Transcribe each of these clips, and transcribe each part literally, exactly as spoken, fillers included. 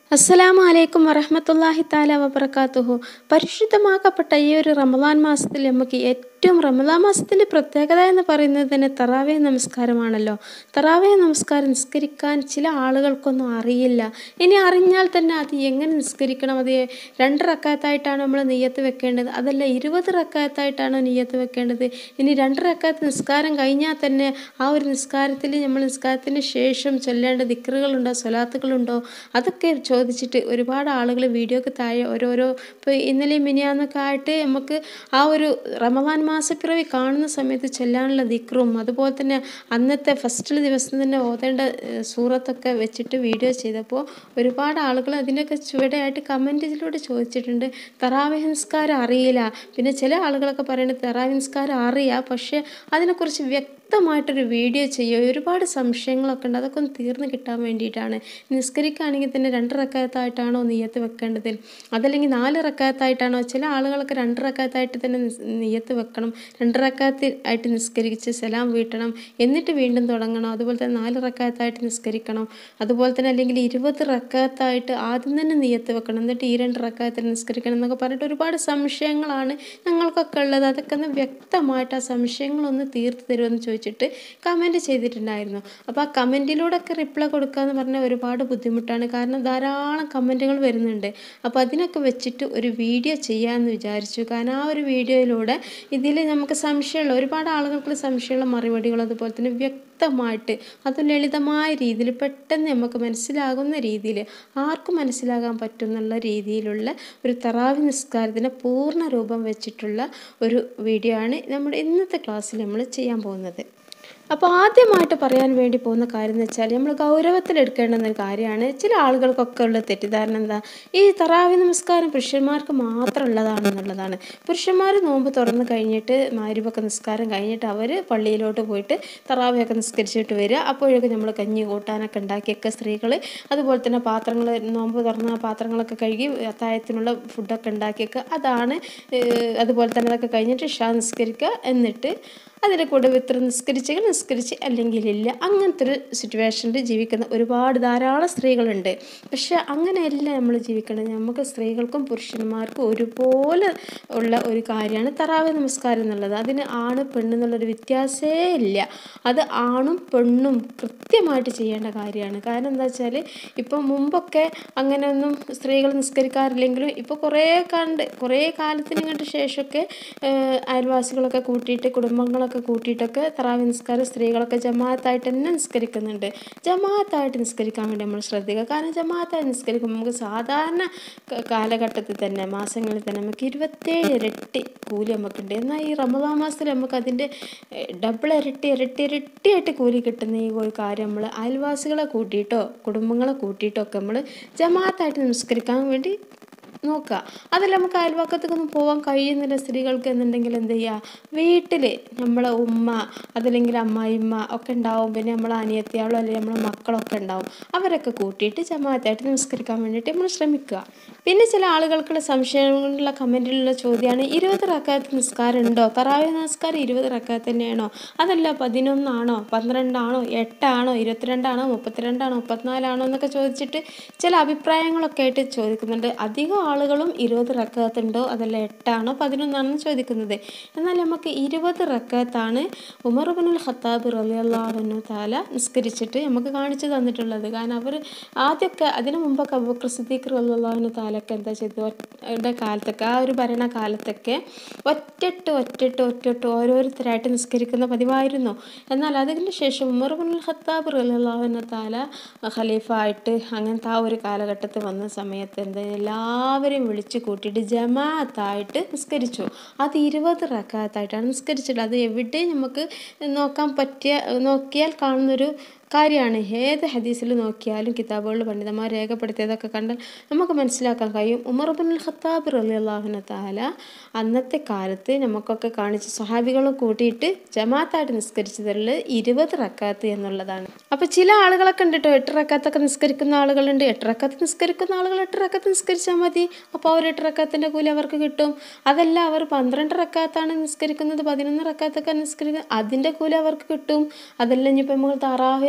അസ്സലാമു അലൈക്കും വറഹ്മത്തുള്ളാഹി തആല വബറകാതുഹു. പരിശുദ്ധമാക്കപ്പെട്ട ഈ ഒരു റമദാൻ മാസത്തിൽ നമുക്ക് ഏറ്റവും റമദാൻ മാസത്തിൻ്റെ പ്രത്യേകത എന്ന് പറയുന്നത് തന്നെ തറാവീഹ് നമസ്കാരമാണല്ലോ. തറാവീഹ് നമസ്കാരം നിസ്കരിക്കാൻ ചില ആളുകൾക്കൊന്നും അറിയില്ല. ഇനി അറിഞ്ഞാൽ തന്നെ അത് എങ്ങനെ നിസ്കരിക്കണം, അത് രണ്ട് റക്അത്തായിട്ടാണ് നമ്മൾ നിയ്യത്ത് വെക്കേണ്ടത്, അതല്ല ഇരുപത് റക്അത്തായിട്ടാണ് നിയ്യത്ത് വെക്കേണ്ടത്, ഇനി രണ്ട് റക്അത്ത് നിസ്കാരം കഴിഞ്ഞാൽ തന്നെ ആ ഒരു നിസ്കാരത്തിൽ നമ്മൾ നിസ്കാരത്തിന് ശേഷം ചൊല്ലേണ്ട ദിക്റുകളുണ്ടോ, സ്വലാത്തുകളുണ്ടോ, അതൊക്കെ ചോദിച്ചിട്ട് ഒരുപാട് ആളുകൾ വീഡിയോക്ക് താഴെ ഓരോരോ ഇപ്പോൾ ഇന്നലെയും മിനിയാന്നൊക്കെ ആയിട്ട് നമുക്ക് ആ ഒരു റമദാൻ മാസപ്പിറവി കാണുന്ന സമയത്ത് ചൊല്ലാനുള്ള ദിക്റും അതുപോലെ തന്നെ അന്നത്തെ ഫസ്റ്റിൽ ദിവസം തന്നെ ഓതേണ്ട സൂറത്തൊക്കെ വെച്ചിട്ട് വീഡിയോ ചെയ്തപ്പോൾ ഒരുപാട് ആളുകൾ അതിൻ്റെയൊക്കെ ചുവടെയായിട്ട് കമൻറ്റിലൂടെ ചോദിച്ചിട്ടുണ്ട്. തറാവീഹ് നിസ്കാരം അറിയില്ല. പിന്നെ ചില ആളുകളൊക്കെ പറയുന്നത് തറാവീഹ് നിസ്കാരം അറിയാം, പക്ഷേ അതിനെക്കുറിച്ച് വ്യക്തമായിട്ടൊരു വീഡിയോ ചെയ്യുക. ഒരുപാട് സംശയങ്ങളൊക്കെ ഉണ്ട്, അതൊക്കെ ഒന്ന് തീർന്ന് കിട്ടാൻ വേണ്ടിയിട്ടാണ്. നിസ്കരിക്കുകയാണെങ്കിൽ തന്നെ രണ്ട് റക്അത്തായിട്ടാണോ നിയ്യത്ത് വെക്കേണ്ടത്, അതല്ലെങ്കിൽ നാല് റക്അത്തായിട്ടാണോ? ചില ആളുകളൊക്കെ രണ്ട് റക്അത്തായിട്ട് തന്നെ നിയ്യത്ത് വെക്കണം, രണ്ട് റക്അത്ത് ആയിട്ട് നിസ്കരിച്ച് സലാം വീട്ടണം, എന്നിട്ട് വീണ്ടും തുടങ്ങണം. അതുപോലെ തന്നെ നാല് റക്അത്തായിട്ട് നിസ്കരിക്കണം. അതുപോലെ തന്നെ അല്ലെങ്കിൽ ഇരുപത് റക്അത്തായിട്ട് ആദ്യം തന്നെ നിയ്യത്ത് വെക്കണം, എന്നിട്ട് ഈ രണ്ട് റക്അത്തിൽ നിസ്കരിക്കണം എന്നൊക്കെ പറഞ്ഞിട്ട് ഒരുപാട് സംശയങ്ങളാണ് ഞങ്ങൾക്കൊക്കെ ഉള്ളത്. അതൊക്കെ ഒന്ന് വ്യക്തമായിട്ട് ആ സംശയങ്ങളൊന്ന് തീർത്ത് തരുമെന്ന് ചോദിച്ചിട്ട് കമൻറ്റ് ചെയ്തിട്ടുണ്ടായിരുന്നു. അപ്പോൾ ആ കമൻറ്റിലൂടെയൊക്കെ റിപ്ലൈ കൊടുക്കുക എന്ന് പറഞ്ഞാൽ ഒരുപാട് ബുദ്ധിമുട്ടാണ്, കാരണം ധാരാളം കമൻറ്റുകൾ വരുന്നുണ്ട്. അപ്പോൾ അതിനൊക്കെ വെച്ചിട്ട് ഒരു വീഡിയോ ചെയ്യാമെന്ന് വിചാരിച്ചു. കാരണം ആ ഒരു വീഡിയോയിലൂടെ ഇതിൽ നമുക്ക് സംശയമുള്ള ഒരുപാട് ആളുകൾക്ക് സംശയമുള്ള മറുപടികൾ അതുപോലെ തന്നെ വ്യക്തമായിട്ട് അത് ലളിതമായ രീതിയിൽ പെട്ടെന്ന് നമുക്ക് മനസ്സിലാകുന്ന രീതിയിൽ ആർക്കും മനസ്സിലാകാൻ പറ്റുന്നുള്ള രീതിയിലുള്ള ഒരു തറാവീഹ് നിസ്കാരത്തിൻ്റെ പൂർണ്ണ രൂപം വെച്ചിട്ടുള്ള ഒരു വീഡിയോ ആണ് നമ്മുടെ ഇന്നത്തെ ക്ലാസ്സിൽ നമ്മൾ ചെയ്യാൻ പോകുന്നത്. അപ്പോൾ ആദ്യമായിട്ട് പറയാൻ വേണ്ടി പോകുന്ന കാര്യം എന്ന് വെച്ചാൽ നമ്മൾ ഗൗരവത്തിലെടുക്കേണ്ടുന്ന ഒരു കാര്യമാണ്. ചില ആളുകൾക്കൊക്കെ ഉള്ള തെറ്റിദ്ധാരണ എന്താ, ഈ തറാവീഹ് നമസ്കാരം പുരുഷന്മാർക്ക് മാത്രം ഉള്ളതാണെന്നുള്ളതാണ്. പുരുഷന്മാർ നോമ്പ് തുറന്ന് കഴിഞ്ഞിട്ട് മഗ്‌രിബൊക്കെ നിസ്കാരം കഴിഞ്ഞിട്ട് അവർ പള്ളിയിലോട്ട് പോയിട്ട് തറാവീഹൊക്കെ നിസ്കരിച്ചിട്ട് വരിക. അപ്പോഴൊക്കെ നമ്മൾ കഞ്ഞി കൂട്ടാനൊക്കെ ഉണ്ടാക്കിയൊക്കെ സ്ത്രീകൾ അതുപോലെ തന്നെ പാത്രങ്ങൾ നോമ്പ് തുറന്ന പാത്രങ്ങളൊക്കെ കഴുകി അത്താഴത്തിനുള്ള ഫുഡൊക്കെ ഉണ്ടാക്കിയൊക്കെ അതാണ്. അതുപോലെ തന്നെ അതൊക്കെ കഴിഞ്ഞിട്ട് ഇശാ നിസ്കരിക്കുക, എന്നിട്ട് അതിൻ്റെ കൂടെ വിത്ർ നിസ്കരിച്ചെങ്കിൽ നിസ്കരിച്ച് അല്ലെങ്കിൽ ഇല്ല. അങ്ങനത്തെ ഒരു സിറ്റുവേഷനിൽ ജീവിക്കുന്ന ഒരുപാട് ധാരാളം സ്ത്രീകളുണ്ട്. പക്ഷെ അങ്ങനെയല്ല നമ്മൾ ജീവിക്കേണ്ടത്. നമുക്ക് സ്ത്രീകൾക്കും പുരുഷന്മാർക്കും ഒരുപോലെ ഉള്ള ഒരു കാര്യമാണ് തറാവീഹ് നമസ്കാരം എന്നുള്ളത്. അതിന് ആണ് പെണ്ണ് എന്നുള്ളൊരു വ്യത്യാസമേ ഇല്ല. അത് ആണും പെണ്ണും കൃത്യമായിട്ട് ചെയ്യേണ്ട കാര്യമാണ്. കാരണം എന്താ വെച്ചാൽ ഇപ്പം മുമ്പൊക്കെ അങ്ങനെയൊന്നും സ്ത്രീകൾ നിസ്കരിക്കാറില്ലെങ്കിലും ഇപ്പോൾ കുറേ കണ്ട് കുറേ കാലത്തിന് ഇങ്ങോട്ട് ശേഷമൊക്കെ അയൽവാസികളൊക്കെ കൂട്ടിയിട്ട് കുടുംബങ്ങളൊക്കെ ഒക്കെ കൂട്ടിയിട്ടൊക്കെ തറാവീഹ് നിസ്കാരം സ്ത്രീകളൊക്കെ ജമാഅത്തായിട്ട് തന്നെ നിസ്കരിക്കുന്നുണ്ട്. ജമാഅത്തായിട്ട് നിസ്കരിക്കാൻ വേണ്ടി നമ്മൾ ശ്രദ്ധിക്കുക. കാരണം ജമാഅത്തായിട്ട് നിസ്കരിക്കുമ്പോൾ നമുക്ക് സാധാരണ കാലഘട്ടത്തിൽ തന്നെ മാസങ്ങളിൽ തന്നെ നമുക്ക് ഇരുപത്തേഴ് ഇരട്ടി കൂലി നമുക്കുണ്ട്. എന്നാൽ ഈ റമദാൻ മാസത്തിൽ നമുക്ക് അതിൻ്റെ ഡബിൾ ഇരട്ടി ഇരട്ടി ഇരട്ടിയായിട്ട് കൂലി കിട്ടുന്ന ഈ ഒരു കാര്യം നമ്മൾ അയൽവാസികളെ കൂട്ടിയിട്ടോ കുടുംബങ്ങളെ കൂട്ടിയിട്ടോ ഒക്കെ നമ്മൾ ജമാഅത്തായിട്ട് നിസ്കരിക്കാൻ വേണ്ടി നോക്കുക. അതല്ല നമുക്ക് അയൽവക്കത്തേക്കൊന്നും പോകാൻ കഴിയുന്നില്ല സ്ത്രീകൾക്ക് എന്നുണ്ടെങ്കിൽ എന്ത് ചെയ്യുക, വീട്ടിൽ നമ്മളെ ഉമ്മ അതല്ലെങ്കിൽ അമ്മായിമ്മ ഒക്കെ ഉണ്ടാവും, പിന്നെ നമ്മളെ അനിയത്തിയാളോ അല്ലെങ്കിൽ നമ്മളെ മക്കളൊക്കെ ഉണ്ടാവും, അവരൊക്കെ കൂട്ടിയിട്ട് ജമാഅത്തായിട്ട് നിസ്കരിക്കാൻ വേണ്ടിയിട്ട് നമ്മൾ ശ്രമിക്കുക. പിന്നെ ചില ആളുകൾക്കുള്ള സംശയങ്ങളുള്ള കമൻറ്റിലുള്ള ചോദ്യമാണ്, ഇരുപത് റക്അത്ത് നിസ്കാരം ഉണ്ടോ, തറാവീഹ് നമസ്കാരം ഇരുപത് റക്അത്ത് തന്നെയാണോ, അതല്ല പതിനൊന്നാണോ പന്ത്രണ്ടാണോ എട്ടാണോ ഇരുപത്തിരണ്ടാണോ മുപ്പത്തിരണ്ടാണോ മുപ്പത്തിനാലാണോ എന്നൊക്കെ ചോദിച്ചിട്ട് ചില അഭിപ്രായങ്ങളൊക്കെ ആയിട്ട് ചോദിക്കുന്നുണ്ട്. അധികം ആളുകളും ഇരുപത് റക്അത്ത് ഉണ്ടോ അതല്ല എട്ടാണോ പതിനൊന്നാണെന്ന് ചോദിക്കുന്നത്. എന്നാൽ നമുക്ക് ഇരുപത് റക്അത്താണ് ഉമർ ഇബ്നുൽ ഖത്താബ് റളിയല്ലാഹു അൻഹു തആല നിസ്കരിച്ചിട്ട് നമുക്ക് കാണിച്ചു തന്നിട്ടുള്ളത്. കാരണം അവർ ആദ്യമൊക്കെ അതിനു മുമ്പൊക്കെ അബൂബക്കർ സിദ്ദീഖ് റളിയല്ലാഹു അൻഹു തആലയൊക്കെ എന്താ ചെയ്തത്, ഒറ്റ കാലത്തൊക്കെ ആ ഒരു ഭരണകാലത്തൊക്കെ ഒറ്റട്ട് ഒറ്റട്ട് ഒറ്റട്ട് ഓരോരുത്തരായിട്ട് നിസ്കരിക്കുന്ന പതിവായിരുന്നു. എന്നാൽ അതിന് ശേഷം ഉമർ ഇബ്നുൽ ഖത്താബ് റളിയല്ലാഹു അൻഹു തആല ഖലീഫ ആയിട്ട് അങ്ങനത്തെ ആ ഒരു കാലഘട്ടത്തിൽ വന്ന സമയത്ത് എന്താ എല്ലാവരെയും വിളിച്ചു കൂട്ടിയിട്ട് ജമാഅത്തായിട്ട് നിസ്കരിച്ചു. അത് ഇരുപത് റക്അത്തായിട്ടാണ് നിസ്കരിച്ചിട്ടുള്ളത്. അത് എവിടെ നമുക്ക് നോക്കാൻ പറ്റിയ നോക്കിയാൽ കാണുന്നൊരു കാര്യമാണ്. ഏത് ഹദീസിൽ നോക്കിയാലും കിതാബുകളിൽ പണ്ഡിതന്മാർ രേഖപ്പെടുത്തിയതൊക്കെ കണ്ടാൽ നമുക്ക് മനസ്സിലാക്കാൻ കഴിയും. ഉമർ ഇബ്നുൽ ഖത്താബ് റളിയല്ലാഹു അൻഹു തആല അന്നത്തെ കാലത്ത് നമുക്കൊക്കെ കാണിച്ച് സ്വഹാബികളും കൂട്ടിയിട്ട് ജമാഅത്തായിട്ട് നിസ്കരിച്ചതിൽ ഇരുപത് റക്അത്ത് എന്നുള്ളതാണ്. അപ്പോൾ ചില ആളുകളൊക്കെ ഉണ്ട് കേട്ടോ, എട്ട് റക്അത്തൊക്കെ നിസ്കരിക്കുന്ന ആളുകളുണ്ട്. എട്ട് റക്അത്ത് നിസ്കരിക്കുന്ന ആളുകൾ എട്ട് റക്അത്ത് നിസ്കരിച്ചാൽ മതി, അപ്പോൾ അവർ എട്ട് റക്അത്തിൻ്റെ കൂലി അവർക്ക് കിട്ടും. അതല്ല അവർ പന്ത്രണ്ട് റക്അത്താണ് നിസ്കരിക്കുന്നത്, പതിനൊന്ന് റക്അത്തൊക്കെ നിസ്കരിക്കുന്നത്, അതിൻ്റെ കൂലി അവർക്ക് കിട്ടും. അതല്ല ഇനിയിപ്പോൾ നമ്മൾ തറാവീഹ്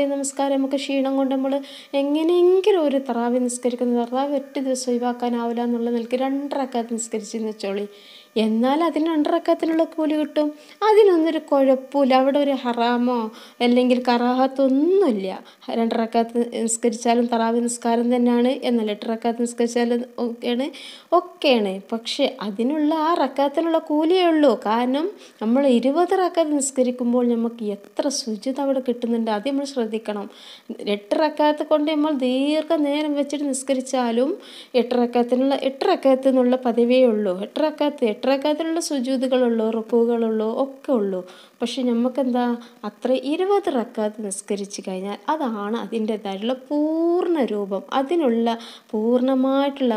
നമസ്കാരം നമുക്ക് ക്ഷീണം കൊണ്ട് നമ്മൾ എങ്ങനെയെങ്കിലും ഒരു തറാവി നിസ്കരിക്കുന്നത് തറാവി ഒറ്റ ദിവസം ഒഴിവാക്കാനാവില്ല എന്നുള്ള നിലയ്ക്ക് രണ്ട് റക്അത്ത് നിസ്കരിച്ചെന്ന് വെച്ചോളി. എന്നാൽ അതിന് രണ്ട് റക്അത്തിനുള്ള കൂലി കിട്ടും. അതിനൊന്നൊരു കുഴപ്പമില്ല. അവിടെ ഒരു ഹറാമോ അല്ലെങ്കിൽ കറാഹത്തോ ഒന്നുമില്ല. രണ്ട് റക്അത്ത് നിസ്കരിച്ചാലും തറാവി നിസ്കാരം തന്നെയാണ്, എന്നാൽ എട്ട് റക്അത്ത് നിസ്കരിച്ചാലും ഒക്കെയാണ് ഒക്കെയാണ് പക്ഷെ അതിനുള്ള ആ റക്അത്തിനുള്ള കൂലിയേ ഉള്ളൂ. കാരണം നമ്മൾ ഇരുപത് റക്അത്ത് നിസ്കരിക്കുമ്പോൾ നമുക്ക് എത്ര സുജൂദ് അവിടെ കിട്ടുന്നുണ്ട്, അത് നമ്മൾ ശ്രദ്ധിക്കണം. എട്ട് റക്അത്ത് കൊണ്ട് നമ്മൾ ദീർഘനേരം വെച്ചിട്ട് നിസ്കരിച്ചാലും എട്ട് റക്അത്തിനുള്ള എട്ട് റക്അത്ത് എന്നുള്ള പതിവേ ഉള്ളൂ. എട്ട് റക്അത്ത് എട്ട് റക്അത്തിലുള്ള സുജൂദുകളുള്ളൂ, റുക്കൂകളുള്ളൂ, ഒക്കെ ഉള്ളൂ. പക്ഷെ നമുക്കെന്താ അത്ര ഇരുപത് റക്അത്ത് നിസ്കരിച്ച് കഴിഞ്ഞാൽ അതാണ് അതിൻ്റെതായിട്ടുള്ള പൂർണ്ണ രൂപം. അതിനുള്ള പൂർണ്ണമായിട്ടുള്ള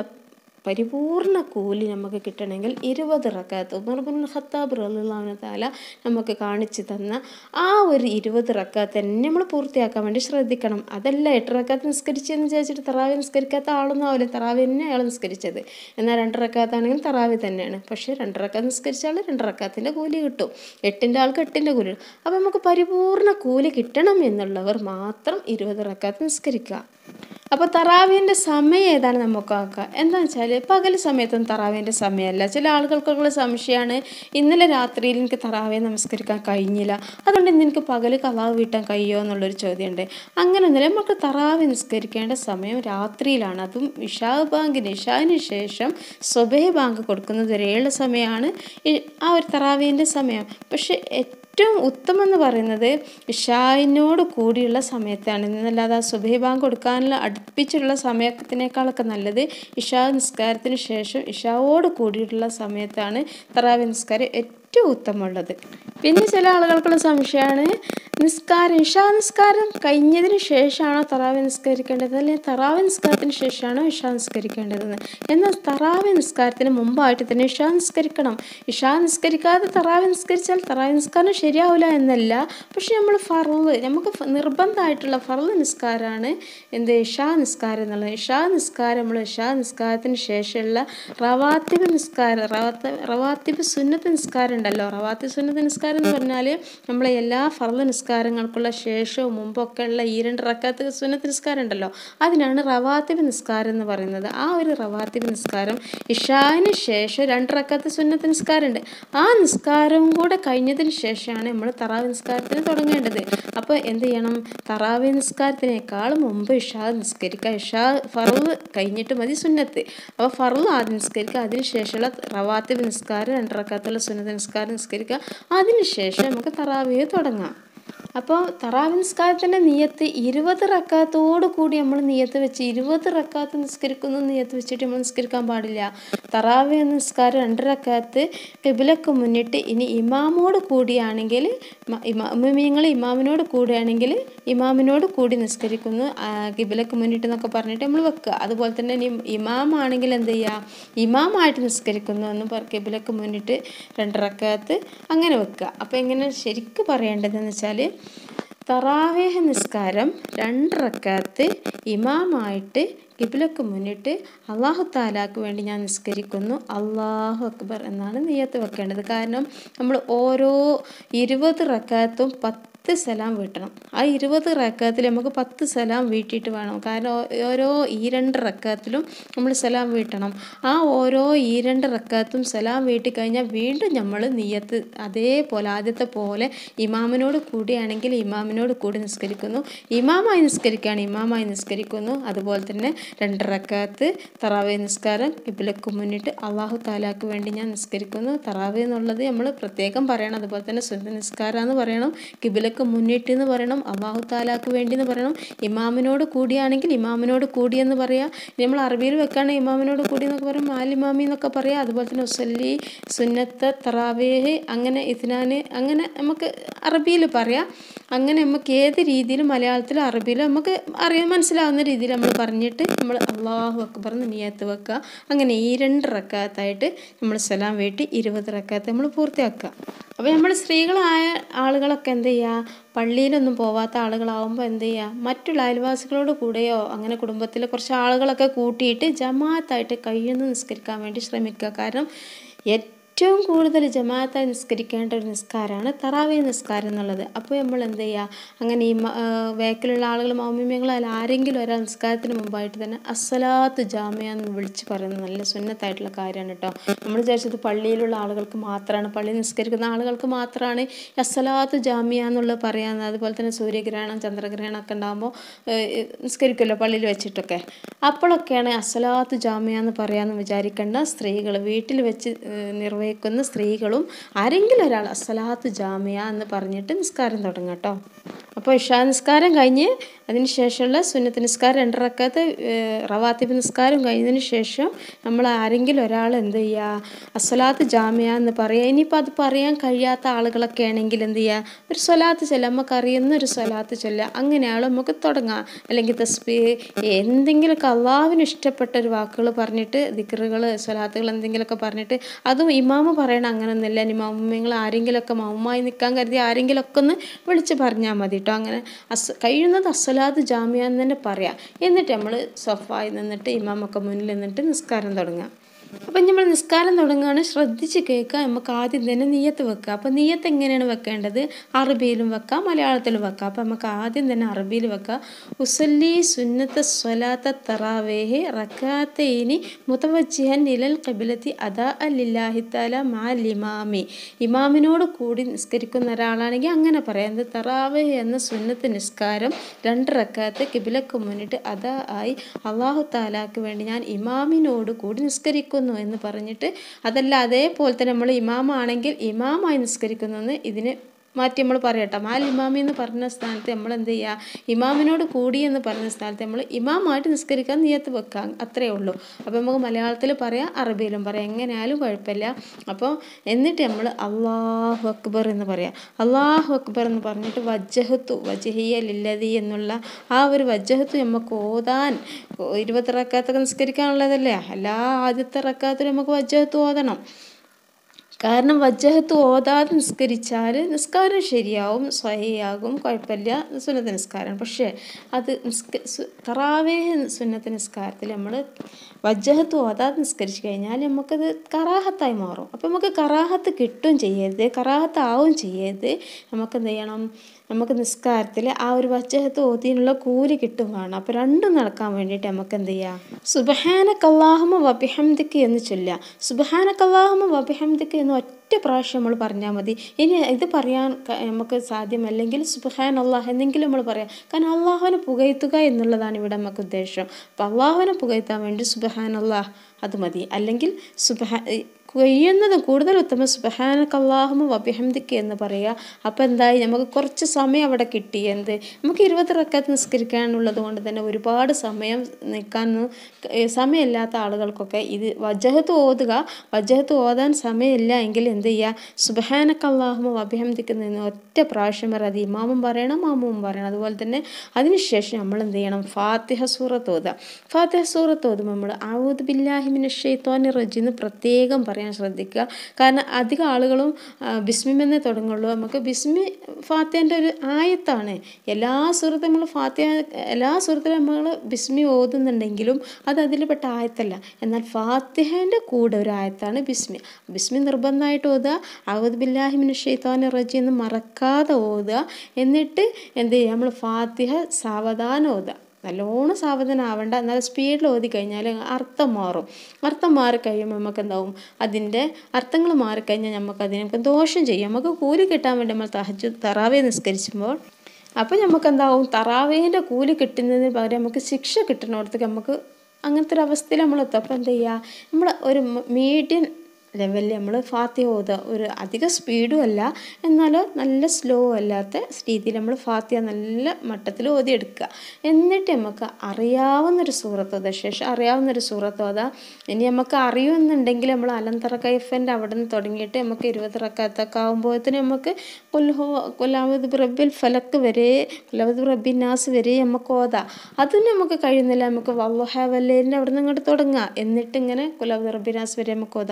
പരിപൂർണ കൂലി നമുക്ക് കിട്ടണമെങ്കിൽ ഇരുപത് റക്അത്ത് ഉമർ ഇബ്നുൽ ഖത്താബ് റളിയല്ലാഹു തആല നമുക്ക് കാണിച്ചു തന്ന ആ ഒരു ഇരുപത് റക്അത്ത് തന്നെ നമ്മൾ പൂർത്തിയാക്കാൻ വേണ്ടി ശ്രദ്ധിക്കണം. അതല്ല എട്ട് റക്അത്ത് നിസ്കരിച്ചെന്ന് വിചാരിച്ചിട്ട് തറാവി നിസ്കരിക്കാത്ത ആളൊന്നും ആവില്ല. തറാവി തന്നെ അയാൾ നിസ്കരിച്ചത്. എന്നാൽ രണ്ട് റക്അത്താണെങ്കിൽ തറാവി തന്നെയാണ്. പക്ഷേ രണ്ട് റക്അത്ത് നിസ്കരിച്ചാൽ രണ്ട് റക്അത്തിൻ്റെ കൂലി കിട്ടും, എട്ടിൻ്റെ ആൾക്ക് എട്ടിൻ്റെ കൂലി കിട്ടും. അപ്പോൾ നമുക്ക് പരിപൂർണ കൂലി കിട്ടണം എന്നുള്ളവർ മാത്രം ഇരുപത് റക്അത്ത് നിസ്കരിക്കുക. അപ്പോൾ തറാവീൻ്റെ സമയം ഏതാണ് നമുക്ക് ആക്കുക. എന്താണെന്ന് വെച്ചാൽ പകൽ സമയത്തൊന്നും തറാവീൻ്റെ സമയമല്ല. ചില ആളുകൾക്കുള്ള സംശയമാണ്, ഇന്നലെ രാത്രിയിൽ എനിക്ക് തറാവി നമസ്കരിക്കാൻ കഴിഞ്ഞില്ല, അതുകൊണ്ട് ഇന്ന് എനിക്ക് പകൽ ഖളാ വീട്ടാൻ കഴിയുമോ എന്നുള്ളൊരു ചോദ്യമുണ്ട്. അങ്ങനെയൊന്നുമില്ല. നമുക്ക് തറാവി നിസ്കരിക്കേണ്ട സമയം രാത്രിയിലാണ്. അതും ഇശാ ബാങ്കിന് ഇശാന് ശേഷം സുബഹി ബാങ്ക് കൊടുക്കുന്നത് വരെയുള്ള സമയമാണ് ആ ഒരു തറാവീൻ്റെ സമയം. പക്ഷേ ഏറ്റവും ഉത്തമം എന്ന് പറയുന്നത് ഇശായിനോട് കൂടിയുള്ള സമയത്താണ്. എന്നല്ലാതെ ആ സുബഹി ബാങ്ക് കൊടുക്കാനുള്ള അടുപ്പിച്ചുള്ള സമയത്തിനേക്കാളൊക്കെ നല്ലത് ഇശാ നിസ്കാരത്തിന് ശേഷം ഇശാവോട് കൂടിയിട്ടുള്ള സമയത്താണ് തറാവി നിസ്കാരം ഏറ്റവും ഉത്തമമുള്ളത്. പിന്നെ ചില ആളുകൾക്കുള്ള സംശയമാണ്, നിസ്കാരം ഇശാ നിസ്കാരം കഴിഞ്ഞതിന് ശേഷമാണോ തറാവി നിസ്കരിക്കേണ്ടത്, അല്ലെങ്കിൽ തറാവി നിസ്കാരത്തിന് ശേഷമാണോ ഇശാ നിസ്കരിക്കേണ്ടതെന്ന്. എന്നാൽ തറാവി നിസ്കാരത്തിന് മുമ്പായിട്ട് തന്നെ ഇശാ നിസ്കരിക്കണം. ഇശാ നിസ്കരിക്കാതെ തറാവി നിസ്കരിച്ചാൽ തറാവി നിസ്കാരം ശരിയാവില്ല എന്നല്ല, പക്ഷെ നമ്മൾ ഫർള് നമുക്ക് നിർബന്ധമായിട്ടുള്ള ഫർള് നിസ്കാരമാണ് എന്ത് ഇശാ നിസ്കാരം എന്നുള്ളത്. ഇശാ നിസ്കാരം നമ്മൾ ഇശാ നിസ്കാരത്തിന് ശേഷമുള്ള റവാത്തിബ് നിസ്കാരം റവാത്ത റവാത്തിബ് സുന്നത്ത് നിസ്കാരം ഉണ്ടല്ലോ. റവാത്തിബ് സുന്നത്ത് നിസ്കാരം എന്ന് പറഞ്ഞാൽ നമ്മളെ എല്ലാ ഫർള് നിസ്കാരങ്ങൾക്കുള്ള ശേഷവും മുമ്പൊക്കെ ഉള്ള ഈ രണ്ട് റക്അത്ത് സുന്നത്ത് നിസ്കാരം ഉണ്ടല്ലോ, അതിനാണ് റവാത്തിബ് നിസ്കാരം എന്ന് പറയുന്നത്. ആ ഒരു റവാത്തിബ് നിസ്കാരം ഇശാന് ശേഷം രണ്ട് റക്അത്ത് സുന്നത്ത് നിസ്കാരമുണ്ട്. ആ നിസ്കാരവും കൂടെ കഴിഞ്ഞതിന് ശേഷമാണ് നമ്മൾ തറാവി നിസ്കാരത്തിന് തുടങ്ങേണ്ടത്. അപ്പോൾ എന്ത് ചെയ്യണം, തറാവി നിസ്കാരത്തിനേക്കാൾ മുമ്പ് ഇശാ നിസ്കരിക്കുക. ഇശാ ഫർള് കഴിഞ്ഞിട്ട് മതി സുന്നത്ത്. അപ്പോൾ ഫർള് ആദ്യം നിസ്കരിക്കുക, അതിന് ശേഷമുള്ള റവാത്തിബ് നിസ്കാരം രണ്ട് റക്അത്തുള്ള സുന്നത്ത് നിസ്കാരം നിസ്കരിക്കുക, അതിന് ശേഷം നമുക്ക് തറാവീഹ് തുടങ്ങാം. അപ്പോൾ തറാവി നിസ്കാരത്തിൻ്റെ നിയത്ത് ഇരുപത് റക്അത്തോട് കൂടി നമ്മൾ നിയത്ത് വെച്ച് ഇരുപത് റക്അത്ത് നിസ്കരിക്കുന്ന നിയത്ത് വെച്ചിട്ട് നമ്മൾ നിസ്കരിക്കാൻ പാടില്ല. തറാവി നിസ്കാരം രണ്ട് റക്അത്ത് ഖിബ്ലക്ക് മുന്നിട്ട് ഇനി ഇമാമോട് കൂടിയാണെങ്കിൽ നിങ്ങൾ ഇമാമിനോട് കൂടിയാണെങ്കിൽ ഇമാമിനോട് കൂടി നിസ്കരിക്കുന്നു, ഖിബ്ലക്ക് മുന്നിട്ട് എന്നൊക്കെ പറഞ്ഞിട്ട് നമ്മൾ വെക്കുക. അതുപോലെ തന്നെ ഇനി ഇമാമാണെങ്കിൽ എന്ത് ചെയ്യുക, ഇമാമായിട്ട് നിസ്കരിക്കുന്നു എന്ന് പറ ഖിബ്ലക്ക് മുന്നിട്ട് രണ്ട് റക്അത്ത് അങ്ങനെ വെക്കുക. അപ്പോൾ എങ്ങനെ ശരിക്കും പറയേണ്ടതെന്ന് വെച്ചാൽ തറാവീഹ് നിസ്കാരം രണ്ട് റക്അത്ത് ഇമാമായിട്ട് ഖിബ്ലക്ക് മുന്നിട്ട് അല്ലാഹു തആലാക്ക് വേണ്ടി ഞാൻ നിസ്കരിക്കുന്നു, അല്ലാഹു അക്ബർ എന്നാണ് നിയ്യത്ത് വെക്കേണ്ടത്. കാരണം നമ്മൾ ഓരോ ഇരുപത് റക്അത്തും പത്ത് സലാം വീട്ടണം. ആ ഇരുപത് റക്അത്തിൽ നമുക്ക് പത്ത് സലാം വീട്ടിയിട്ട് വേണം. കാരണം ഓരോ ഈ രണ്ട് റക്അത്തിലും നമ്മൾ സലാം വീട്ടണം. ആ ഓരോ ഈ രണ്ട് റക്അത്തും സലാം വീട്ടി കഴിഞ്ഞാൽ വീണ്ടും നമ്മൾ നിയ്യത്ത് അതേപോലെ ആദ്യത്തെ പോലെ ഇമാമിനോട് കൂടിയാണെങ്കിൽ ഇമാമിനോട് കൂടി നിസ്കരിക്കുന്നു, ഇമാമായി നിസ്കരിക്കുകയാണ് ഇമാമായി നിസ്കരിക്കുന്നു. അതുപോലെ തന്നെ രണ്ട് റക്അത്ത് തറാവീഹ് നിസ്കാരം ഖിബ്ലക്ക് മുന്നിട്ട് അല്ലാഹു തആലാക്ക് വേണ്ടി ഞാൻ നിസ്കരിക്കുന്നു. തറാവീഹ് എന്നുള്ളത് നമ്മൾ പ്രത്യേകം പറയണം. അതുപോലെ തന്നെ സുന്നത്ത് നിസ്കാരം എന്ന് പറയണം, ഖിബ്ലക്ക് മുന്നിട്ട് എന്ന് പറയണം, അല്ലാഹു തആലാക്ക് വേണ്ടി എന്ന് പറയണം. ഇമാമിനോട് കൂടിയാണെങ്കിൽ ഇമാമിനോട് കൂടി എന്ന് പറയാം. നമ്മൾ അറബിയിൽ വെക്കുകയാണെങ്കിൽ ഇമാമിനോട് കൂടി എന്നൊക്കെ പറയും, മാലിമാമി എന്നൊക്കെ പറയാം. അതുപോലെ തന്നെ ഉസല്ലി, സുന്നത്ത്, തറാവീഹ്, അങ്ങനെ ഇത്നാന്, അങ്ങനെ നമുക്ക് അറബിയിൽ പറയാം. അങ്ങനെ നമുക്ക് ഏത് രീതിയിലും മലയാളത്തിലും അറബിയിലും നമുക്ക് അറിയാൻ മനസ്സിലാവുന്ന രീതിയിൽ നമ്മൾ പറഞ്ഞിട്ട് നമ്മൾ അല്ലാഹു അക്ബർ എന്ന് നിയ്യത്ത് വെക്കുക. അങ്ങനെ ഈ രണ്ട് റക്അത്തായിട്ട് നമ്മൾ സലാം വീട്ടി ഇരുപത് റക്അത്ത് നമ്മൾ പൂർത്തിയാക്കുക. അപ്പോൾ നമ്മൾ സ്ത്രീകളായ ആളുകളൊക്കെ എന്ത് ചെയ്യുക, പള്ളിയിലൊന്നും പോവാത്ത ആളുകളാവുമ്പോൾ എന്ത് ചെയ്യുക, മറ്റുള്ള അയൽവാസികളോട് കൂടെയോ അങ്ങനെ കുടുംബത്തിലെ കുറച്ച് ആളുകളൊക്കെ കൂട്ടിയിട്ട് ജമാഅത്തായിട്ട് കഴിയുന്ന നിസ്കരിക്കാൻ വേണ്ടി ശ്രമിക്കുക. കാരണം ഏറ്റവും കൂടുതൽ ജമാഅത്തായി നിസ്കരിക്കേണ്ട ഒരു നിസ്കാരമാണ് തറാവീഹ് നിസ്കാരം എന്നുള്ളത്. അപ്പോൾ നമ്മൾ എന്ത് ചെയ്യുക, അങ്ങനെ ഈ വേക്കിലുള്ള ആളുകൾ മൗമിമ്യങ്ങളല്ല ആരെങ്കിലും ഒരാൾ നിസ്കാരത്തിന് മുമ്പായിട്ട് തന്നെ അസ്സലാത്ത് ജാമിയ എന്ന് വിളിച്ച് പറയുന്നത് നല്ല സുന്നത്തായിട്ടുള്ള കാര്യമാണ് കേട്ടോ. നമ്മൾ വിചാരിച്ചത് പള്ളിയിലുള്ള ആളുകൾക്ക് മാത്രമാണ്, പള്ളിയിൽ നിസ്കരിക്കുന്ന ആളുകൾക്ക് മാത്രമാണ് അസ്സലാത്ത് ജാമിയ എന്നുള്ളത് പറയാമെന്ന്. അതുപോലെ തന്നെ സൂര്യഗ്രഹണം ചന്ദ്രഗ്രഹണം ഒക്കെ ഉണ്ടാകുമ്പോൾ നിസ്കരിക്കുമല്ലോ പള്ളിയിൽ വെച്ചിട്ടൊക്കെ, അപ്പോഴൊക്കെയാണ് അസ്സലാത്ത് ജാമിയ എന്ന് പറയാമെന്ന് വിചാരിക്കേണ്ട. സ്ത്രീകൾ വീട്ടിൽ വെച്ച് നിർവഹിക്കുന്ന സ്ത്രീകളും ആരെങ്കിലും ഒരാൾ അസ്സലാത്ത് ജാമിയ എന്ന് പറഞ്ഞിട്ട് നിസ്കാരം തുടങ്ങും കേട്ടോ. അപ്പോൾ ഇശാ നിസ്കാരം കഴിഞ്ഞ് അതിന് ശേഷമുള്ള സുന്നത്ത് നിസ്കാരം രണ്ട് റക്അത്ത് റവാത്തിബ് നിസ്കാരം കഴിഞ്ഞതിന് ശേഷം നമ്മൾ ആരെങ്കിലും ഒരാൾ എന്ത് ചെയ്യുക, അസ്സലാത്ത് ജാമിയ എന്ന് പറയുക. ഇനിയിപ്പോൾ അത് പറയാൻ കഴിയാത്ത ആളുകളൊക്കെ ആണെങ്കിൽ എന്ത് ചെയ്യുക, ഒരു സ്വലാത്ത് ചൊല്ലുക, നമുക്കറിയുന്ന ഒരു സ്വലാത്ത് ചൊല്ലുക, അങ്ങനെയാണ് നമുക്ക് തുടങ്ങാം. അല്ലെങ്കിൽ തസ്ബീഹ് എന്തെങ്കിലുമൊക്കെ അള്ളാഹുവിന് ഇഷ്ടപ്പെട്ട ഒരു വാക്കുകൾ പറഞ്ഞിട്ട് ദിക്റുകൾ സ്വലാത്തുകൾ എന്തെങ്കിലുമൊക്കെ പറഞ്ഞിട്ട്, അതും ഇമാമ് പറയണം അങ്ങനെയൊന്നുമില്ല. ഇനി മൗമിയങ്ങൾ ആരെങ്കിലുമൊക്കെ മൗമായി നിൽക്കാൻ കരുതി ആരെങ്കിലുമൊക്കെ ഒന്ന് വിളിച്ച് പറഞ്ഞാൽ മതി കേട്ടോ. അങ്ങനെ അസ് കഴിയുന്നത് അസ്സലാത്ത് ജാമിയ എന്ന് തന്നെ പറയാം. എന്നിട്ട് നമ്മൾ സഫായി നിന്നിട്ട് ഇമാമൊക്കെ മുന്നിൽ നിന്നിട്ട് നിസ്കാരം തുടങ്ങുക. അപ്പം നമ്മൾ നിസ്കാരം തുടങ്ങുകയാണ്, ശ്രദ്ധിച്ച് കേൾക്കുക. നമുക്ക് ആദ്യം തന്നെ നിയ്യത്ത് വെക്കുക. അപ്പോൾ നിയ്യത്ത് എങ്ങനെയാണ് വെക്കേണ്ടത്, അറബിയിലും വെക്കാം മലയാളത്തിലും വെക്കാം. അപ്പം നമുക്ക് ആദ്യം തന്നെ അറബിയിൽ വെക്കാം. ഉസല്ലി സുന്നത്ത സ്വലാത്ത തറാവേഹി റക്കാത്തൈനി മുതവജ്ജിഹൻ ഇലൽ ഖിബ്ലത്തി അദാ ലില്ലാഹി തആല മഅൽ ഇമാമി. ഇമാമിനോട് കൂടി നിസ്കരിക്കുന്ന ഒരാളാണെങ്കിൽ അങ്ങനെ പറയാം, തറാവേഹ് എന്ന സുന്നത്ത് നിസ്കാരം രണ്ട് റക്കാത്ത് ഖിബ്ലക്ക് മുന്നിട്ട് അദാ ആയി അള്ളാഹു തആലാക്ക് വേണ്ടി ഞാൻ ഇമാമിനോട് കൂടി നിസ്കരിക്കുന്നു എന്ന് പറഞ്ഞിട്ട്, അതല്ല അതേപോലെ തന്നെ നമ്മൾ ഇമാമാണെങ്കിൽ ഇമാമായി നിസ്കരിക്കുന്നു ഇതിന് മാറ്റി നമ്മൾ പറയട്ടെ. മാൽ ഇമാമി എന്ന് പറഞ്ഞ സ്ഥാനത്ത് നമ്മൾ എന്ത് ചെയ്യുക, ഇമാമിനോട് കൂടി എന്ന് പറഞ്ഞ സ്ഥാനത്ത് നമ്മൾ ഇമാമായിട്ട് നിസ്കരിക്കാൻ നിയത്ത് വെക്കാം, അത്രയേ ഉള്ളൂ. അപ്പോൾ നമുക്ക് മലയാളത്തിൽ പറയാം അറബിയിലും പറയാം, എങ്ങനെയായാലും കുഴപ്പമില്ല. അപ്പോൾ എന്നിട്ട് നമ്മൾ അള്ളാഹു അക്ബർ എന്ന് പറയാം. അള്ളാഹു അക്ബർ എന്ന് പറഞ്ഞിട്ട് വജ്ജഹത്തു വജ്ഹിയ ലില്ലദി എന്നുള്ള ആ ഒരു വജ്ജഹത്തു നമുക്ക് ഓതാൻ ഇരുപത് റക്കാത്തൊക്കെ നിസ്കരിക്കാനുള്ളതല്ലേ, എല്ലാ ആദ്യത്തെ റക്കാത്തിലും നമുക്ക് വജ്ജഹത്ത് ഓതണം. കാരണം വജ്ജഹത്ത് ഓതാതെ നിസ്കരിച്ചാൽ നിസ്കാരം ശരിയാവും, സ്വഹിയാകും, കുഴപ്പമില്ല, സുന്നത്ത് നിസ്കാരം. പക്ഷേ അത് നിസ്ക തറാവേഹ് സുന്നത്ത് നിസ്കാരത്തിൽ നമ്മൾ വജ്ജഹത്ത് ഓതാതെ നിസ്കരിച്ച് കഴിഞ്ഞാൽ നമുക്കത് കറാഹത്തായി മാറും. അപ്പോൾ നമുക്ക് കറാഹത്ത് കിട്ടും ചെയ്യരുത്, കറാഹത്ത് ആവും ചെയ്യരുത്. നമുക്ക് എന്ത് ചെയ്യണം, നമുക്ക് നിസ്കാരത്തിൽ ആ ഒരു വജ്ജഹത്ത് ഓതിനുള്ള കൂലി കിട്ടും വേണം. അപ്പോൾ രണ്ടും നടക്കാൻ വേണ്ടിയിട്ട് നമുക്ക് എന്ത് ചെയ്യാം, സുബ്ഹാനകല്ലാഹുമ്മ വബിഹംദിക എന്ന് ചൊല്ലുക. സുബ്ഹാനകല്ലാഹുമ്മ വബിഹംദിക എന്ന് ഒറ്റ പ്രാവശ്യം നമ്മൾ പറഞ്ഞാൽ മതി. ഇനി ഇത് പറയാൻ നമുക്ക് സാധ്യമല്ലെങ്കിൽ സുബ്ഹാനല്ലാഹ് എന്നെങ്കിലും നമ്മൾ പറയാം. കാരണം അള്ളാഹുവിനെ പുകഴ്ത്തുക എന്നുള്ളതാണ് ഇവിടെ നമുക്ക് ഉദ്ദേശം. അപ്പോൾ അള്ളാഹുവിനെ പുകഴ്ത്താൻ വേണ്ടി സുബ്ഹാനല്ലാഹ് അത് മതി. അല്ലെങ്കിൽ സുബ്ഹാ കഴിയുന്നതും കൂടുതൽ ഉത്തമം സുബ്ഹാനകല്ലാഹുമ്മ വബിഹംദിക എന്ന് പറയുക. അപ്പോൾ എന്തായി, നമുക്ക് കുറച്ച് സമയം അവിടെ കിട്ടി. എന്ത്, നമുക്ക് ഇരുപത് റക്അത്ത് നിസ്കരിക്കാനുള്ളത് കൊണ്ട് തന്നെ ഒരുപാട് സമയം നിൽക്കാനൊന്നും സമയമില്ലാത്ത ആളുകൾക്കൊക്കെ ഇത് വജ്ജഹത്ത് ഓതുക. വജ്ജഹത്ത് ഓതാൻ സമയമില്ല എങ്കിൽ എന്ത് ചെയ്യുക, സുബ്ഹാനകല്ലാഹുമ്മ വബിഹംദിക എന്ന് ഒറ്റ പ്രാവശ്യം പറയാം. അത് ഇമാമും പറയണം മാമും പറയണം. അതുപോലെ തന്നെ അതിനുശേഷം നമ്മൾ എന്ത് ചെയ്യണം, ഫാത്തിഹ സൂറത്ത് ഓതുക. ഫാത്തിഹ സൂറത്ത് ഓതുമ്പോൾ നമ്മൾ അഊദു ബില്ലാഹി മിനശ് ശൈത്വാനിർ റജീം എന്ന് പ്രത്യേകം പറയാൻ ശ്രദ്ധിക്കുക. കാരണം അധികം ആളുകളും ബിസ്മിമെന്നേ തുടങ്ങുള്ളൂ. നമുക്ക് ബിസ്മി ഫാത്തിഹൻ്റെ ഒരു ആയത്താണ്. എല്ലാ സൂറത്തും നമ്മൾ ഫാത്തിഹ എല്ലാ സൂറത്തിലും നമ്മൾ ബിസ്മി ഓതുന്നുണ്ടെങ്കിലും അത് അതിൽപ്പെട്ട ആയത്തല്ല. എന്നാൽ ഫാത്തിഹേൻ്റെ കൂടെ ഒരു ആയത്താണ് ബിസ്മി. ബിസ്മി നിർബന്ധമായിട്ട് ഓതുക. അഊദു ബില്ലാഹി മിനശ് ശൈത്വാനിർ റജീം എന്ന് മറക്കാതെ ഓതുക. എന്നിട്ട് എന്ത് ചെയ്യുക, നമ്മൾ ഫാത്തിഹ സാവധാനം ഓതുക. നല്ലോണം സാവധാനം ആവേണ്ട, എന്നാൽ സ്പീഡിൽ ഓതി കഴിഞ്ഞാൽ അർത്ഥം മാറും. അർത്ഥം മാറിക്കഴിയുമ്പോൾ നമുക്ക് എന്താവും, അതിൻ്റെ അർത്ഥങ്ങൾ മാറിക്കഴിഞ്ഞാൽ നമുക്ക് അതിന് നമുക്ക് ദോഷം ചെയ്യും. നമുക്ക് കൂലി കിട്ടാൻ വേണ്ടി നമ്മൾ തഹജ്ജുദ് തറാവീഹ് നിസ്കരിക്കുമ്പോൾ അപ്പോൾ നമുക്ക് എന്താവും, തറാവീഹിൻ്റെ കൂലി കിട്ടുന്നതിന് പകരം നമുക്ക് ശിക്ഷ കിട്ടുന്നിടത്തേക്ക് നമുക്ക് അങ്ങനത്തെ ഒരു അവസ്ഥയിൽ നമ്മൾ എത്തും. അപ്പോൾ എന്ത് ചെയ്യുക, നമ്മൾ ഒരു മീഡിയം ലെവലിൽ നമ്മൾ ഫാത്തിഹ ഓതുക. ഒരു അധിക സ്പീഡും അല്ല, എന്നാൽ നല്ല സ്ലോ അല്ലാത്ത രീതിയിൽ നമ്മൾ ഫാത്തിഹ നല്ല മട്ടത്തിൽ ഓതിയെടുക്കുക. എന്നിട്ട് നമുക്ക് അറിയാവുന്നൊരു സൂറത്ത് ഓതുക. ശേഷം അറിയാവുന്നൊരു സൂറത്ത് ഓതുക. ഇനി നമുക്ക് അറിയുമെന്നുണ്ടെങ്കിൽ നമ്മൾ അലംതറ കൈഫൻ്റെ അവിടെ നിന്ന് തുടങ്ങിയിട്ട് നമുക്ക് ഇരുപത് റക്അത്തൊക്കെ ആകുമ്പോഴത്തേന് നമുക്ക് കുൽഹു കുലൗദു ബിറബ്ബിൽ ഫലക്ക് വരെ കുലൗദു ബിറബ്ബിൻ നാസ് വരെ നമുക്ക് ഓതാം. അതും നമുക്ക് കഴിയുന്നില്ല, നമുക്ക് വല്ലുഹ വല്ലൈലിൻ്റെ അവിടെ നിന്ന് ഇങ്ങോട്ട് തുടങ്ങുക. എന്നിട്ട് ഇങ്ങനെ കുലൗദു ബിറബ്ബിൻ നാസ് വരെ നമുക്ക് ഓതാം.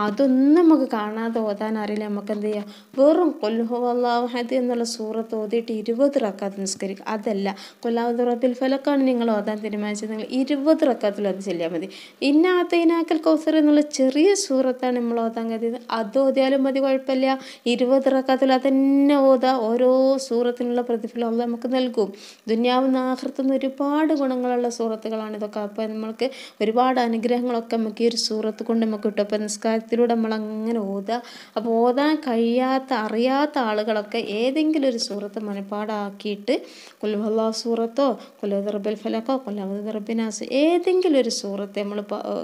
അതൊന്നും നമുക്ക് കാണാതെ ഓതാൻ അറിയില്ല, നമുക്ക് എന്ത് ചെയ്യാം, വെറും ഖുൽ ഹുവല്ലാഹു അഹദ് എന്നുള്ള സൂറത്ത് ഓതിയിട്ട് ഇരുപത് റക്അത്ത് നിസ്കരിക്കുക. അതല്ല, ഖുൽ അഊദു ബിറബ്ബിൽ ഫലക്കാണ് നിങ്ങൾ ഓതാൻ തീരുമാനിച്ചത്, നിങ്ങൾ ഇരുപത് റക്അത്തിൽ അത് ചൊല്ലിയാൽ മതി. ഇന്നാ അത്തൈനാക്കൽ കൗസർ എന്നുള്ള ചെറിയ സൂറത്താണ് നമ്മൾ ഓതാൻ കഴിയുന്നത്, അത് ഓതിയാലും മതി, കുഴപ്പമില്ല. ഇരുപത് റക്അത്തിൽ അതന്നെ ഓതാ, ഓരോ സൂറത്തിനുള്ള പ്രതിഫലം അല്ലാഹ് നമുക്ക് നൽകും. ദുനിയാവും ആഖിറത്തും ഒരുപാട് ഗുണങ്ങളുള്ള സൂറത്തുകളാണ് ഇതൊക്കെ. അപ്പോൾ നമ്മൾക്ക് ഒരുപാട് അനുഗ്രഹങ്ങളൊക്കെ നമുക്ക് ഈ ഒരു സൂറത്ത് കൊണ്ട് നമുക്ക് കിട്ടും. അപ്പോൾ നിസ്കാരത്തിലൂടെ നമ്മൾ അങ്ങനെ ഓതുക. അപ്പോൾ ഓതാൻ കഴിയാത്ത അറിയാത്ത ആളുകളൊക്കെ ഏതെങ്കിലും ഒരു സൂറത്ത് മനപ്പാടാക്കിയിട്ട് ഖുൽ ഹുവല്ലാഹു സൂറത്തോ ഖുൽ അഊദു ബിറബ്ബിൽ ഫലക്കോ ഖുൽ അഊദു ബിറബ്ബിൻ നാസ് ഏതെങ്കിലും ഒരു സൂറത്ത് നമ്മൾ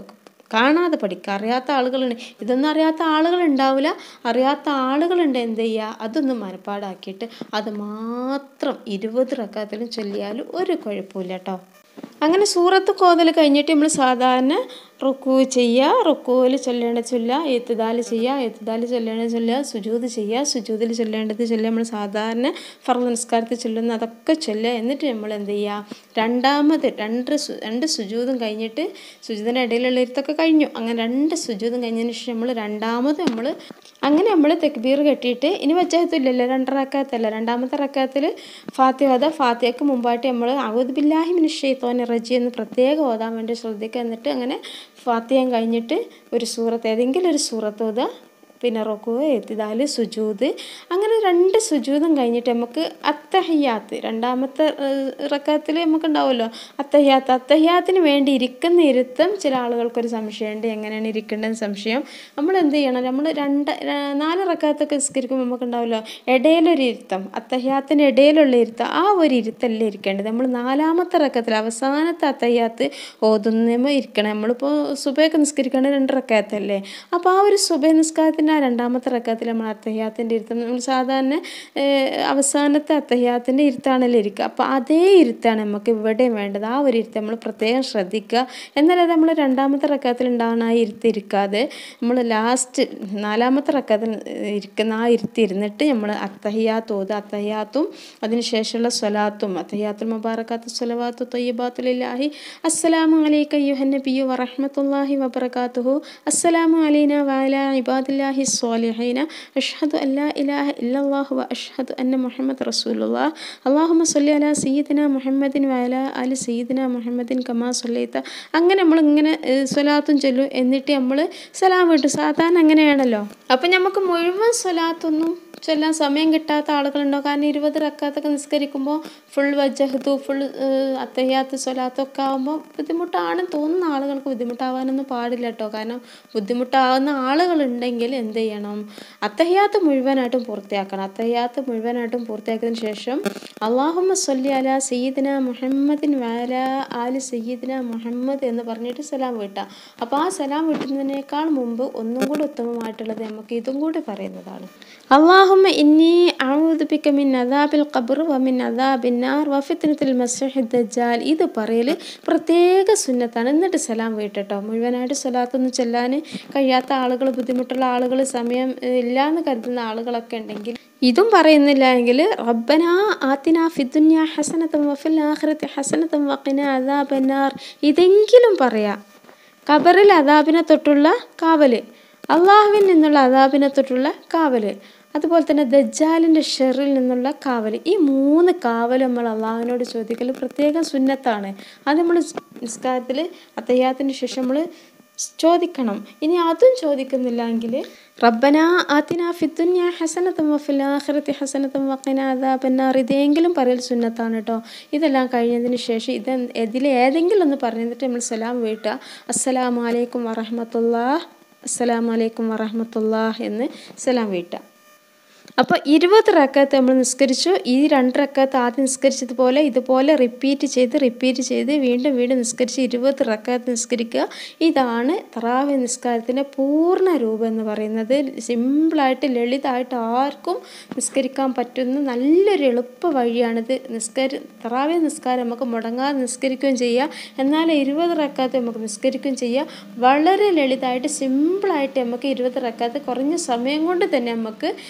കാണാതെ പഠിക്കുക. അറിയാത്ത ആളുകളുണ്ട്, ഇതൊന്നും അറിയാത്ത ആളുകളുണ്ടാവില്ല, അറിയാത്ത ആളുകളുണ്ട്, എന്ത് ചെയ്യുക, അതൊന്നും മനപ്പാടാക്കിയിട്ട് അത് മാത്രം ഇരുപത് റക്അത്തിലും ചൊല്ലിയാലും ഒരു കുഴപ്പമില്ല കേട്ടോ. അങ്ങനെ സൂറത്ത് ഓതൽ കഴിഞ്ഞിട്ട് നമ്മൾ സാധാരണ റുക്കൂ ചെയ്യുക, റുക്കൂവിൽ ചൊല്ലേണ്ടത് ചൊല്ലുക, ഇത്തിദാൽ ചെയ്യുക, ഇത്തിദാൽ ചൊല്ലേണ്ടത് ചൊല്ലുക, സുജൂദ് ചെയ്യുക, സുജൂദിൽ ചൊല്ലേണ്ടത് ചൊല്ലുക. നമ്മൾ സാധാരണ ഫർദ് നിസ്കാരത്തിൽ ചൊല്ലുന്ന അതൊക്കെ ചൊല്ലുക. എന്നിട്ട് നമ്മൾ എന്ത് ചെയ്യുക, രണ്ടാമത് രണ്ട് രണ്ട് സുജൂദും കഴിഞ്ഞിട്ട്, സുജൂദിൻ്റെ ഇടയിലുള്ള ഇരുത്തൊക്കെ കഴിഞ്ഞു, അങ്ങനെ രണ്ട് സുജൂദും കഴിഞ്ഞതിന് ശേഷം നമ്മൾ രണ്ടാമത് നമ്മൾ അങ്ങനെ നമ്മൾ തക്ബീർ കെട്ടിയിട്ട്, ഇനി വജ്ജഹത്തുല്ലല്ലോ, രണ്ട് റക്അത്തല്ല, രണ്ടാമത്തെ റക്അത്തിൽ ഫാത്തിഹ ഓതുക. ഫാത്തിഹയ്ക്ക് മുമ്പായിട്ട് നമ്മൾ അഊദു ബില്ലാഹി മിനശ് ശൈത്വാനിർ റജീം എന്ന് പ്രത്യേകം ഓതാൻ വേണ്ടി ശ്രദ്ധിക്കുക. എന്നിട്ട് അങ്ങനെ ഫാത്തിഹയും കഴിഞ്ഞിട്ട് ഒരു സൂറത്ത്, ഏതെങ്കിലും ഒരു സൂറത്ത് ഓതുക. പിന്നെ റുക്കൂ, ഇത്തിദാൽ, സുജൂദ്, അങ്ങനെ രണ്ട് സുജൂദും കഴിഞ്ഞിട്ട് നമുക്ക് അത്തഹിയാത്ത്, രണ്ടാമത്തെ റക്അത്തിൽ നമുക്ക് ഉണ്ടാവുമല്ലോ അത്തഹിയാത്ത്, അത്തഹിയാത്തിന് വേണ്ടി ഇരിക്കുന്ന ഇരുത്തം ചില ആളുകൾക്കൊരു സംശയമുണ്ട്, എങ്ങനെയാണ് ഇരിക്കേണ്ടതെന്ന് സംശയം. നമ്മൾ എന്ത് ചെയ്യണം, നമ്മൾ രണ്ട് നാല് റക്അത്തൊക്കെ നിസ്കരിക്കുമ്പോൾ നമുക്ക് ഉണ്ടാവുമല്ലോ ഇടയിലൊരു ഇരുത്തം, അത്തഹിയാത്തിൻ്റെ ഇടയിലുള്ള ഇരുത്തം, ആ ഒരു ഇരുത്തല്ല ഇരിക്കേണ്ടത്. നമ്മൾ നാലാമത്തെ റക്അത്തിൽ അവസാനത്തെ അത്തഹിയാത്ത് ഓതുന്നപ്പോൾ ഇരിക്കണം. നമ്മളിപ്പോൾ സുബഹയൊക്കെ നിസ്കരിക്കേണ്ടത് രണ്ട് റക്അത്തല്ലേ, അപ്പോൾ ആ ഒരു സുബഹ നിസ്കാരത്തിൻ്റെ ആ രണ്ടാമത്തെ റക്അത്തിൽ നമ്മൾ അത്തഹിയാത്തിൻ്റെ ഇരുത്തം, നമ്മൾ സാധാരണ അവസാനത്തെ അത്തഹിയാത്തിൻ്റെ ഇരുത്താണല്ലോ ഇരിക്കുക, അപ്പോൾ അതേ ഇരുത്താണ് നമുക്ക് ഇവിടെയും വേണ്ടത്. ആ ഒരു ഇരുത്തം നമ്മൾ പ്രത്യേകം ശ്രദ്ധിക്കുക. എന്നാലത് നമ്മൾ രണ്ടാമത്തെ റക്അത്തിൽ ഉണ്ടാകുന്ന ആ ഇരുത്തി ഇരിക്കാതെ നമ്മൾ ലാസ്റ്റ് നാലാമത്തെ റക്അത്തിൽ ഇരിക്കുന്ന ആ ഇരുത്തി ഇരുന്നിട്ട് നമ്മൾ അത്തഹിയാത്ത് ഓതുക. അത്തഹിയാത്തും അതിനുശേഷമുള്ള സ്വലാത്തും, അത്തഹിയാത്തുൽ മുബാറകാത്തു സ്വലവാത്തു ത്വയ്യിബാത്തു ലില്ലാഹി അസ്സലാമു അലൈക അയ്യുഹൻ നബിയ്യു വറഹ്മത്തുള്ളാഹി വബറകാതുഹു അസ്സലാമു അലൈനാ വഅലാ ഇബാദില്ലാഹി സ്വാലിഹീന അഷ്ഹദു അല്ലാ ഇലാഹ ഇല്ലല്ലാഹു വ അഷ്ഹദു അന്ന മുഹമ്മദ് റസൂലുള്ളാഹ് അല്ലാഹുമ്മ സ്വല്ലി അലാ സയ്യിദിനാ മുഹമ്മദിൻ വഅലാ ആലി സയ്യിദിനാ മുഹമ്മദിൻ കമാ സ്വല്ലൈത. അങ്ങനെ നമ്മൾ ഇങ്ങനെ സ്വലാത്തും ചൊല്ലും. എന്നിട്ട് നമ്മൾ സലാം വീട്ടും. സാധാരണ അങ്ങനെയാണല്ലോ. അപ്പം നമുക്ക് മുഴുവൻ സ്വലാത്തൊന്നും ചൊല്ലാൻ സമയം കിട്ടാത്ത ആളുകളുണ്ടോ? കാരണം ഇരുപത് റക്അത്തൊക്കെ നിസ്കരിക്കുമ്പോൾ ഫുൾ വജ്ജഹ്തു, ഫുൾ അത്തഹിയാത്ത്, സ്വലാത്തൊക്കെ ആകുമ്പോൾ ബുദ്ധിമുട്ടാണെന്ന് തോന്നുന്ന ആളുകൾക്ക് ബുദ്ധിമുട്ടാവാനൊന്നും പാടില്ല കേട്ടോ. കാരണം ബുദ്ധിമുട്ടാവുന്ന ആളുകളുണ്ടെങ്കിൽ എന്ത് ചെയ്യണം, അത്തഹിയാത്ത് മുഴുവനായിട്ടും പൂർത്തിയാക്കണം. അത്തഹിയാത്ത് മുഴുവനായിട്ടും പൂർത്തിയാക്കിയതിന് ശേഷം അല്ലാഹുമ്മ സ്വല്ലി അലാ സയ്യിദിന മുഹമ്മദിൻ വഅലാ ആലി സയ്യിദിന മുഹമ്മദ് എന്ന് പറഞ്ഞിട്ട് സലാം വീട്ടാം. അപ്പോൾ ആ സലാം വീട്ടുന്നതിനേക്കാൾ മുമ്പ് ഒന്നും കൂടി ഉത്തമമായിട്ടുള്ളത് നമുക്ക് ഇതും കൂടി പറയുന്നതാണ്. അല്ലാഹുമ്മ ഇന്നി അഊദു ബിക മിൻ അദാബിൽ ഖബ്ർ വ മിൻ അദാബിൻ നാർ വ ഫിത്നത്തിൽ മസീഹി ദജ്ജാൽ. ഇത് പറയൽ പ്രത്യേക സുന്നത്താണ്. എന്നിട്ട് സലാം വീട്ടട്ടോ. മുഴുവനായിട്ട് സ്വലാത്തൊന്നും ചൊല്ലാൻ കഴിയാത്ത ആളുകൾ, ബുദ്ധിമുട്ടുള്ള ആളുകൾ, സമയം ഇല്ല എന്ന് കരുതുന്ന ആളുകളൊക്കെ ഉണ്ടെങ്കിൽ ഇതും പറയുന്നില്ല എങ്കിൽ റബ്ബനാ ആതിനാ ഫിദ്ദുനിയ ഹസനതൻ വഫിൽ ആഖിറതി ഹസനതൻ വഖിനാ അദാബൻ നാർ ഇതെങ്കിലും പറയാം. ഖബറിൽ അദാബിനെ തൊട്ടുള്ള കാവൽ, അള്ളാഹുവിൽ നിന്നുള്ള അദാബിനെ തൊട്ടുള്ള കാവൽ, അതുപോലെ തന്നെ ദജ്ജാലിൻ്റെ ഷെറിൽ നിന്നുള്ള കാവൽ. ഈ മൂന്ന് കാവൽ നമ്മൾ അള്ളാഹുവിനോട് ചോദിക്കൽ പ്രത്യേകം സുന്നത്താണ്. അത് നമ്മൾ നിസ്കാരത്തിൽ അത്തഹിയാത്തിന് ശേഷം നമ്മൾ ചോദിക്കണം. ഇനി അതും ചോദിക്കുന്നില്ല എങ്കിൽ റബ്ബനാ ആതിനാ ഫിദ്ദുനിയ ഹസനതൻ വഫിൽ ആഖിറതി ഹസനതൻ വഖിനാ അദാബൻ നാർ ഇതെങ്കിലും പറയൽ സുന്നത്താണ് കേട്ടോ. ഇതെല്ലാം കഴിഞ്ഞതിന് ശേഷം ഇത് ഇതിൽ ഏതെങ്കിലും ഒന്ന് പറഞ്ഞിട്ട് നമ്മൾ സലാം വീട്ടുക. അസ്സലാമു അലൈക്കും വറഹ്മത്തുള്ളാഹ്, അസ്സലാമു അലൈക്കും വറഹ്മത്തുള്ളാഹ് എന്ന് സലാം വീട്ടുക. അപ്പോൾ ഇരുപത് റക്അത്ത് നമ്മൾ നിസ്കരിച്ചു. ഈ രണ്ട് റക്അത്ത് ആദ്യം നിസ്കരിച്ചതുപോലെ ഇതുപോലെ റിപ്പീറ്റ് ചെയ്ത് റിപ്പീറ്റ് ചെയ്ത് വീണ്ടും വീണ്ടും നിസ്കരിച്ച് ഇരുപത് റക്അത്ത് നിസ്കരിക്കുക. ഇതാണ് തറാവീഹ് നിസ്കാരത്തിൻ്റെ പൂർണ്ണ രൂപം എന്ന് പറയുന്നത്. സിമ്പിളായിട്ട് ലളിതമായിട്ട് ആർക്കും നിസ്കരിക്കാൻ പറ്റുന്ന നല്ലൊരു എളുപ്പ വഴിയാണിത്. നിസ്കരി തറാവീഹ് നിസ്കാരം നമുക്ക് മുടങ്ങാതെ നിസ്കരിക്കുകയും ചെയ്യാം, എന്നാൽ ഇരുപത് റക്അത്ത് നമുക്ക് നിസ്കരിക്കുകയും ചെയ്യാം. വളരെ ലളിതമായിട്ട് സിമ്പിളായിട്ട് നമുക്ക് ഇരുപത് റക്അത്ത് കുറഞ്ഞ സമയം കൊണ്ട് തന്നെ നമുക്ക് നിസ്കരിക്കാം.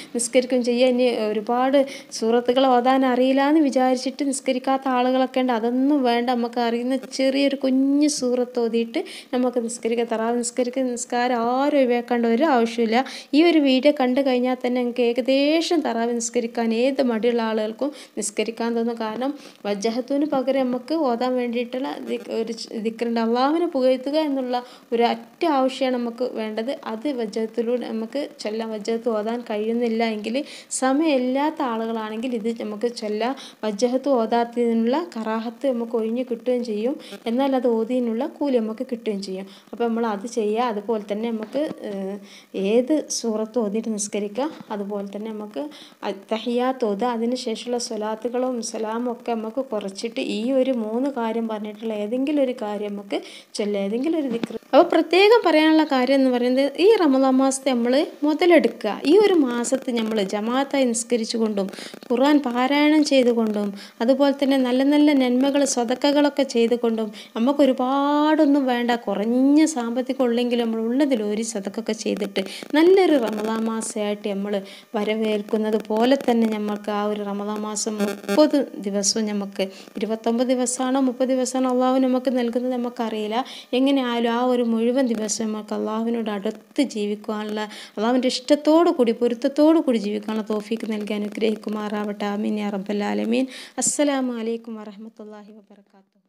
നിസ്കരിക്കുകയും ചെയ്യുക. ഇനി ഒരുപാട് സൂറത്തുകൾ ഓതാൻ അറിയില്ല എന്ന് വിചാരിച്ചിട്ട് നിസ്കരിക്കാത്ത ആളുകളൊക്കെ ഉണ്ട്. അതൊന്നും വേണ്ട. നമുക്ക് അറിയുന്ന ചെറിയൊരു കുഞ്ഞ് സൂറത്ത് ഓതിയിട്ട് നമുക്ക് നിസ്കരിക്കുക. തറാവീഹ് നിസ്കരിക്കുക നിസ്കാരം ആരും ഒഴിവാക്കേണ്ട ഒരു ആവശ്യമില്ല. ഈ ഒരു വീഡിയോ കണ്ടു കഴിഞ്ഞാൽ തന്നെ നിങ്ങൾക്ക് ഏകദേശം തറാവീഹ് നിസ്കരിക്കാൻ ഏത് മടിയുള്ള ആളുകൾക്കും നിസ്കരിക്കാൻ തോന്നും. കാരണം വജ്ജഹത്തുവിന് പകരം നമുക്ക് ഓതാൻ വേണ്ടിയിട്ടുള്ള ഒരു ദിക്റുണ്ട്. അള്ളാഹുവിനെ പുകഴ്ത്തുക എന്നുള്ള ഒരു ഒറ്റ ആവശ്യമാണ് നമുക്ക് വേണ്ടത്. അത് വജ്ജഹത്തിലൂടെ നമുക്ക് ചൊല്ലാം. വജ്ജഹത്ത് ഓതാൻ കഴിയുന്നില്ല എങ്കിൽ, സമയമില്ലാത്ത ആളുകളാണെങ്കിൽ ഇത് നമുക്ക് ചൊല്ലാം. വജ്ജഹത്ത് ഓതാത്തതിനുള്ള കറാഹത്ത് നമുക്ക് ഒഴിഞ്ഞ് കിട്ടുകയും ചെയ്യും. എന്നാൽ അത് ഓതിനുള്ള കൂലി നമുക്ക് കിട്ടുകയും ചെയ്യും. അപ്പോൾ നമ്മൾ അത് ചെയ്യുക. അതുപോലെ തന്നെ നമുക്ക് ഏത് സൂറത്ത് ഓതിയിട്ട് നിസ്കരിക്കുക. അതുപോലെ തന്നെ നമുക്ക് തഹിയ്യാത്ത് ഓതുക. അതിന് ശേഷമുള്ള സ്വലാത്തുകളും സലാമും ഒക്കെ നമുക്ക് കുറച്ചിട്ട് ഈ ഒരു മൂന്ന് കാര്യം പറഞ്ഞിട്ടുള്ള ഏതെങ്കിലും ഒരു കാര്യം നമുക്ക് ചൊല്ലാം. ഏതെങ്കിലും ഒരു ദിക്ർ. അപ്പോൾ പ്രത്യേകം പറയാനുള്ള കാര്യം എന്ന് പറയുന്നത്, ഈ റമദാൻ മാസത്തെ നമ്മൾ മുതലെടുക്കുക. ഈ ഒരു മാസത്ത് നമ്മൾ ജമാഅത്തായി നിസ്കരിച്ചു കൊണ്ടും ഖുർആൻ പാരായണം ചെയ്തുകൊണ്ടും അതുപോലെ തന്നെ നല്ല നല്ല നന്മകൾ സ്വതക്കകളൊക്കെ ചെയ്തുകൊണ്ടും നമുക്ക് ഒരുപാടൊന്നും വേണ്ട, കുറഞ്ഞ സാമ്പത്തികം ഉള്ളെങ്കിലും നമ്മൾ ഉള്ളതിൽ ഒരു സ്വതക്കൊക്കെ ചെയ്തിട്ട് നല്ലൊരു റമദാൻ മാസമായിട്ട് നമ്മൾ വരവേൽക്കുന്നത് പോലെ തന്നെ നമുക്ക് ആ ഒരു റമദാൻ മാസം മുപ്പത് ദിവസവും നമുക്ക് ഇരുപത്തൊമ്പത് ദിവസമാണോ മുപ്പത് ദിവസമാണോ അള്ളാഹു നമുക്ക് നൽകുന്നത് നമുക്കറിയില്ല. എങ്ങനെയായാലും ആ ഒരു മുഴുവൻ ദിവസം നമുക്ക് അള്ളാഹുവിനോട് അടുത്ത് ജീവിക്കുവാനുള്ള, അള്ളാഹുവിൻ്റെ ഇഷ്ടത്തോടു കൂടി പൊരുത്തത്തോടു കൂടി ജീവിക്കാനുള്ള തൗഫീക്ക് നൽകി അനുഗ്രഹിക്കുമാറാവട്ടെ. ആമീൻ യാ റബ്ബൽ ആലമീൻ. അസ്സലാമു അലൈക്കും വറഹ്മത്തുള്ളാഹി വബറകാതുഹു.